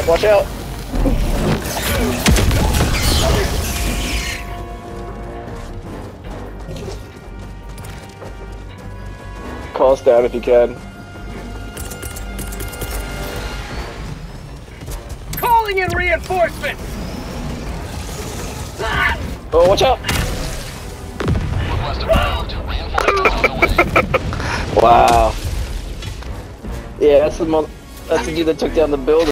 out, watch out! Call us down if you can. Calling in reinforcements! Oh, watch out! Wow. Yeah, that's the dude that took down the building.